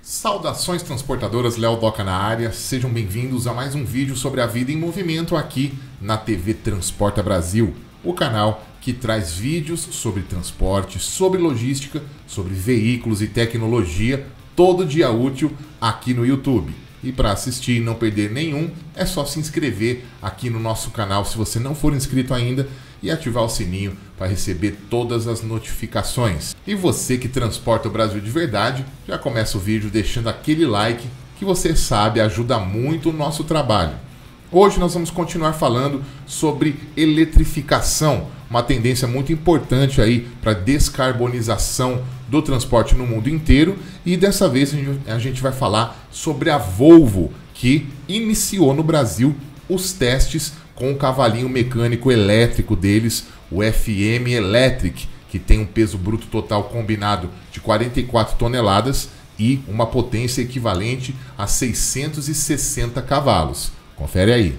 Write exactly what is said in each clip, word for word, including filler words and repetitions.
Saudações transportadoras, Léo Doca na área, sejam bem-vindos a mais um vídeo sobre a vida em movimento aqui na T V Transporta Brasil, o canal que traz vídeos sobre transporte, sobre logística, sobre veículos e tecnologia, todo dia útil aqui no YouTube. E para assistir e não perder nenhum, é só se inscrever aqui no nosso canal se você não for inscrito ainda e ativar o sininho para receber todas as notificações. E você que transporta o Brasil de verdade, já começa o vídeo deixando aquele like que você sabe ajuda muito o nosso trabalho. Hoje nós vamos continuar falando sobre eletrificação, uma tendência muito importante aí para a descarbonização do transporte no mundo inteiro, e dessa vez a gente vai falar sobre a Volvo, que iniciou no Brasil os testes com o cavalinho mecânico elétrico deles, o F M Electric, que tem um peso bruto total combinado de quarenta e quatro toneladas e uma potência equivalente a seiscentos e sessenta cavalos. Confere aí.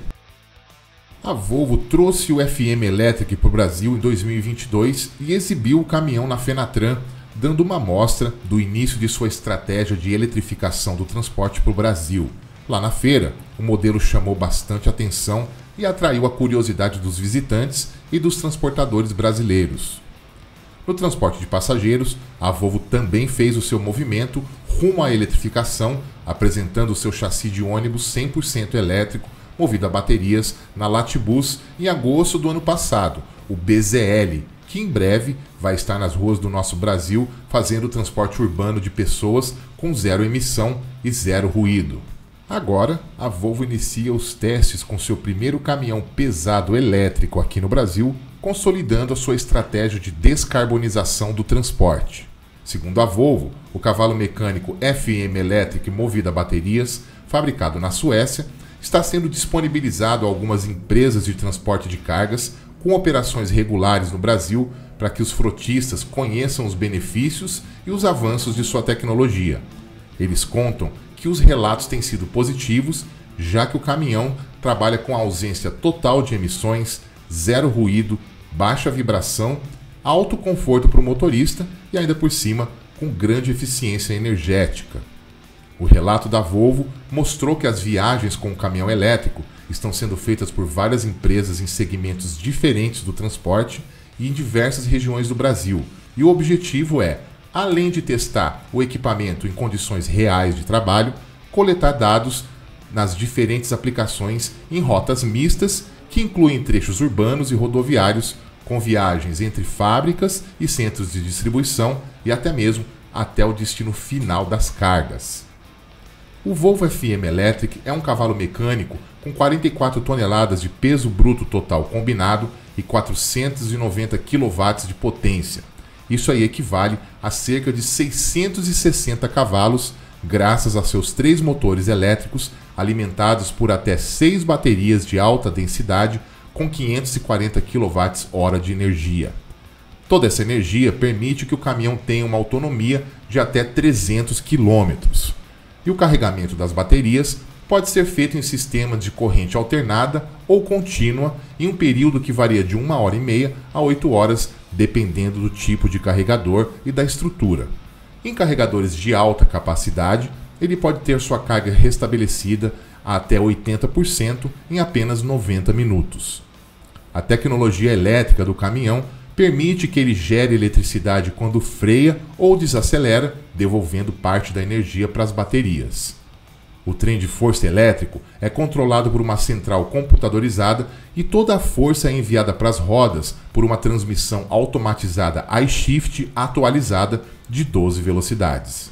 A Volvo trouxe o F M Electric para o Brasil em dois mil e vinte e dois e exibiu o caminhão na Fenatran, dando uma amostra do início de sua estratégia de eletrificação do transporte para o Brasil. Lá na feira, o modelo chamou bastante atenção e atraiu a curiosidade dos visitantes e dos transportadores brasileiros. No transporte de passageiros, a Volvo também fez o seu movimento rumo à eletrificação, apresentando o seu chassi de ônibus cem por cento elétrico, movido a baterias, na Latibus em agosto do ano passado, o B Z L, que em breve vai estar nas ruas do nosso Brasil fazendo o transporte urbano de pessoas com zero emissão e zero ruído. Agora, a Volvo inicia os testes com seu primeiro caminhão pesado elétrico aqui no Brasil, consolidando a sua estratégia de descarbonização do transporte. Segundo a Volvo, o cavalo mecânico F M Electric movido a baterias, fabricado na Suécia, está sendo disponibilizado a algumas empresas de transporte de cargas com operações regulares no Brasil para que os frotistas conheçam os benefícios e os avanços de sua tecnologia. Eles contam que os relatos têm sido positivos, já que o caminhão trabalha com ausência total de emissões, zero ruído, baixa vibração, alto conforto para o motorista e ainda por cima com grande eficiência energética. O relato da Volvo mostrou que as viagens com o caminhão elétrico estão sendo feitas por várias empresas em segmentos diferentes do transporte e em diversas regiões do Brasil, e o objetivo é, além de testar o equipamento em condições reais de trabalho, coletar dados nas diferentes aplicações em rotas mistas, que incluem trechos urbanos e rodoviários, com viagens entre fábricas e centros de distribuição e até mesmo até o destino final das cargas. O Volvo F M Electric é um cavalo mecânico com quarenta e quatro toneladas de peso bruto total combinado e quatrocentos e noventa quilowatts de potência. Isso aí equivale a cerca de seiscentos e sessenta cavalos, graças a seus três motores elétricos alimentados por até seis baterias de alta densidade com quinhentos e quarenta quilowatts-hora de energia. Toda essa energia permite que o caminhão tenha uma autonomia de até trezentos quilômetros. E o carregamento das baterias pode ser feito em sistemas de corrente alternada ou contínua em um período que varia de uma hora e meia a oito horas, dependendo do tipo de carregador e da estrutura. Em carregadores de alta capacidade, ele pode ter sua carga restabelecida a até oitenta por cento em apenas noventa minutos. A tecnologia elétrica do caminhão permite que ele gere eletricidade quando freia ou desacelera, devolvendo parte da energia para as baterias. O trem de força elétrico é controlado por uma central computadorizada e toda a força é enviada para as rodas por uma transmissão automatizada I-Shift atualizada de doze velocidades.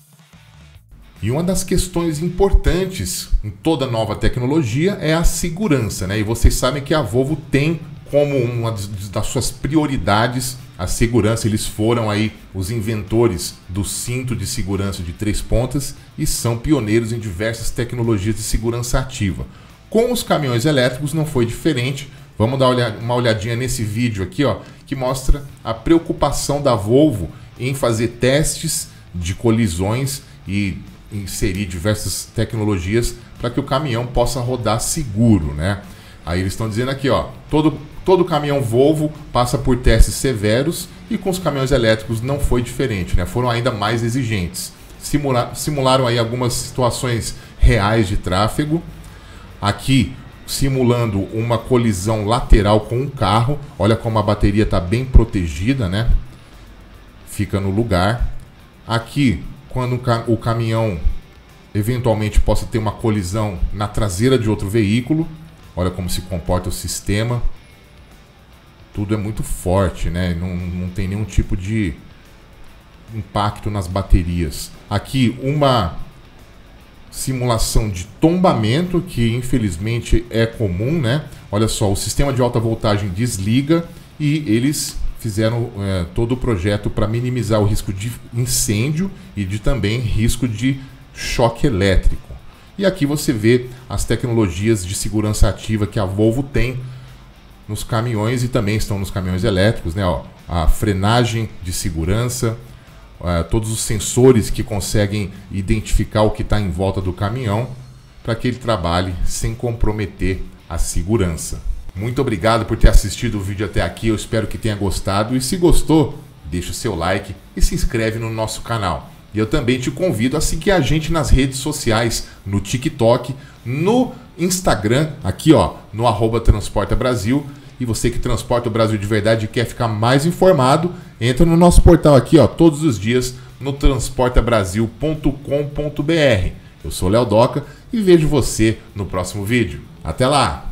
E uma das questões importantes em toda nova tecnologia é a segurança, né? E vocês sabem que a Volvo tem como uma das suas prioridades a segurança. Eles foram aí os inventores do cinto de segurança de três pontas e são pioneiros em diversas tecnologias de segurança ativa. Com os caminhões elétricos não foi diferente. Vamos dar uma olhadinha nesse vídeo aqui, ó, que mostra a preocupação da Volvo em fazer testes de colisões e inserir diversas tecnologias para que o caminhão possa rodar seguro, né? Aí eles estão dizendo aqui, ó, todo, todo caminhão Volvo passa por testes severos e com os caminhões elétricos não foi diferente, né? Foram ainda mais exigentes. simula simularam aí algumas situações reais de tráfego. Aqui simulando uma colisão lateral com um carro. Olha como a bateria está bem protegida, né? Fica no lugar. Aqui, quando o, cam o caminhão eventualmente possa ter uma colisão na traseira de outro veículo. Olha como se comporta o sistema. Tudo é muito forte, né? Não, não tem nenhum tipo de impacto nas baterias. Aqui uma simulação de tombamento, que infelizmente é comum, né? Olha só, o sistema de alta voltagem desliga e eles fizeram é, todo o projeto para minimizar o risco de incêndio e de também risco de choque elétrico. E aqui você vê as tecnologias de segurança ativa que a Volvo tem nos caminhões e também estão nos caminhões elétricos, né? Ó, a frenagem de segurança, Uh, todos os sensores que conseguem identificar o que está em volta do caminhão para que ele trabalhe sem comprometer a segurança. Muito obrigado por ter assistido o vídeo até aqui, eu espero que tenha gostado e se gostou, deixa o seu like e se inscreve no nosso canal. E eu também te convido a seguir a gente nas redes sociais, no TikTok, no Instagram, aqui ó, no arroba Transporta Brasil. E você que transporta o Brasil de verdade e quer ficar mais informado, entra no nosso portal aqui, ó, todos os dias no transporta brasil ponto com ponto br. Eu sou Léo Doca e vejo você no próximo vídeo. Até lá!